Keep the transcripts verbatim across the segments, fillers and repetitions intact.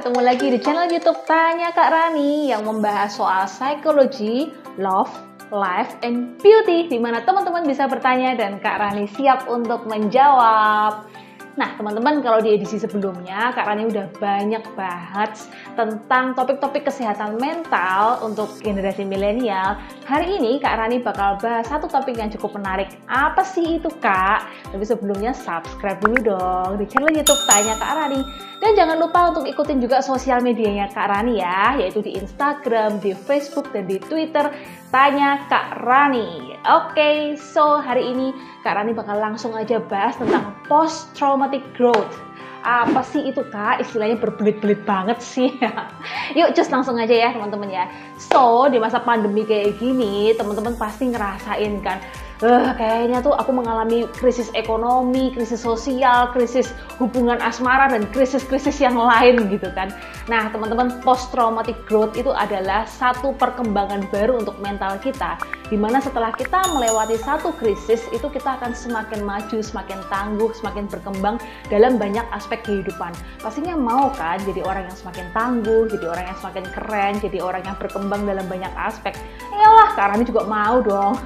ketemu lagi di channel YouTube Tanya Kak Rani yang membahas soal psikologi, love, life, and beauty, di mana teman-teman bisa bertanya dan Kak Rani siap untuk menjawab. Nah, teman-teman, kalau di edisi sebelumnya, Kak Rani udah banyak bahas tentang topik-topik kesehatan mental untuk generasi milenial. Hari ini, Kak Rani bakal bahas satu topik yang cukup menarik. Apa sih itu, Kak? Tapi sebelumnya, subscribe dulu dong di channel YouTube Tanya Kak Rani. Dan jangan lupa untuk ikutin juga sosial medianya Kak Rani ya, yaitu di Instagram, di Facebook, dan di Twitter, Tanya Kak Rani. Oke, okay, so hari ini Kak Rani bakal langsung aja bahas tentang post-traumatic growth. Apa sih itu, Kak? Istilahnya berbelit-belit banget sih. Yuk, just langsung aja ya teman-teman ya. So, di masa pandemi kayak gini, teman-teman pasti ngerasain kan, Uh, kayaknya tuh aku mengalami krisis ekonomi, krisis sosial, krisis hubungan asmara, dan krisis-krisis yang lain gitu kan. Nah, teman-teman, post-traumatic growth itu adalah satu perkembangan baru untuk mental kita, dimana setelah kita melewati satu krisis, itu kita akan semakin maju, semakin tangguh, semakin berkembang dalam banyak aspek kehidupan. Pastinya mau kan jadi orang yang semakin tangguh, jadi orang yang semakin keren, jadi orang yang berkembang dalam banyak aspek. Iyalah, Kak Rani juga mau dong.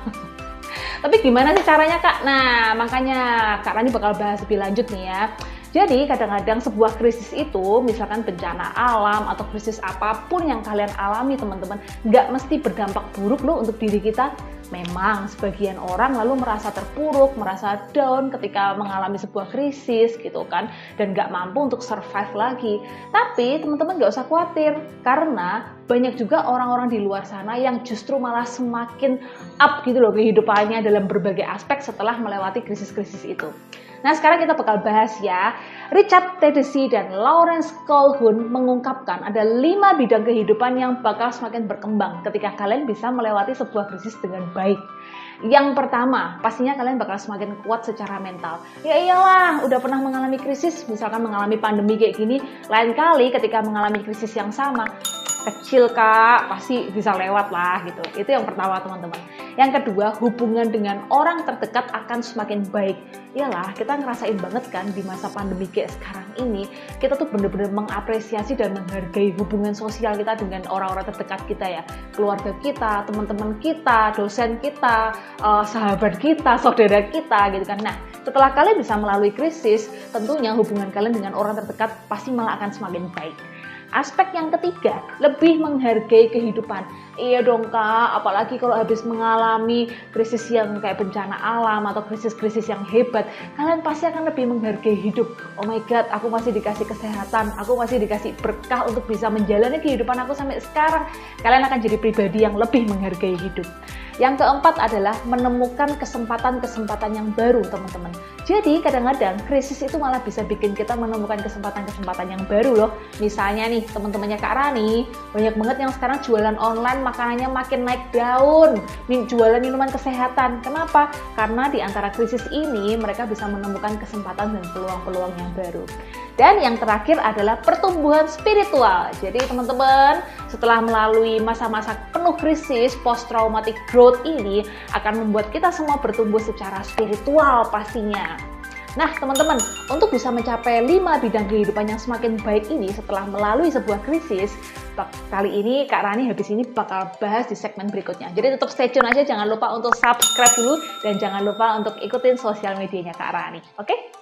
Tapi gimana sih caranya, Kak? Nah, makanya Kak Rani bakal bahas lebih lanjut nih ya. Jadi kadang-kadang sebuah krisis itu, misalkan bencana alam atau krisis apapun yang kalian alami teman-teman, nggak mesti berdampak buruk loh untuk diri kita. Memang sebagian orang lalu merasa terpuruk, merasa down ketika mengalami sebuah krisis gitu kan, dan nggak mampu untuk survive lagi. Tapi teman-teman nggak usah khawatir, karena banyak juga orang-orang di luar sana yang justru malah semakin up gitu loh kehidupannya dalam berbagai aspek setelah melewati krisis-krisis itu. Nah, sekarang kita bakal bahas ya. Richard Tedeschi dan Lawrence Colquhoun mengungkapkan ada lima bidang kehidupan yang bakal semakin berkembang ketika kalian bisa melewati sebuah krisis dengan baik. Yang pertama, pastinya kalian bakal semakin kuat secara mental. Ya iyalah, udah pernah mengalami krisis, misalkan mengalami pandemi kayak gini, lain kali ketika mengalami krisis yang sama, kecil Kak, pasti bisa lewat lah gitu. Itu yang pertama teman-teman. Yang kedua, hubungan dengan orang terdekat akan semakin baik. Iyalah, kita ngerasain banget kan di masa pandemi kayak sekarang ini, kita tuh bener-bener mengapresiasi dan menghargai hubungan sosial kita dengan orang-orang terdekat kita ya. Keluarga kita, teman-teman kita, dosen kita, uh, sahabat kita, saudara kita gitu kan. Nah, setelah kalian bisa melalui krisis, tentunya hubungan kalian dengan orang terdekat pasti malah akan semakin baik. Aspek yang ketiga, lebih menghargai kehidupan. Iya dong Kak, apalagi kalau habis mengalami krisis yang kayak bencana alam atau krisis-krisis yang hebat, kalian pasti akan lebih menghargai hidup. Oh my God, aku masih dikasih kesehatan, aku masih dikasih berkah untuk bisa menjalani kehidupan aku sampai sekarang. Kalian akan jadi pribadi yang lebih menghargai hidup. Yang keempat adalah menemukan kesempatan-kesempatan yang baru, teman-teman. Jadi kadang-kadang krisis itu malah bisa bikin kita menemukan kesempatan-kesempatan yang baru loh. Misalnya nih, teman-temannya Kak Rani, banyak banget yang sekarang jualan online, makanannya makin naik daun, jualan minuman kesehatan. Kenapa? Karena di antara krisis ini, mereka bisa menemukan kesempatan dan peluang-peluang yang baru. Dan yang terakhir adalah pertumbuhan spiritual. Jadi teman-teman, setelah melalui masa-masa penuh krisis, post-traumatic growth ini akan membuat kita semua bertumbuh secara spiritual pastinya. Nah teman-teman, untuk bisa mencapai lima bidang kehidupan yang semakin baik ini setelah melalui sebuah krisis, kali ini Kak Rani habis ini bakal bahas di segmen berikutnya. Jadi tetap stay tune aja, jangan lupa untuk subscribe dulu, dan jangan lupa untuk ikutin sosial medianya Kak Rani. Oke?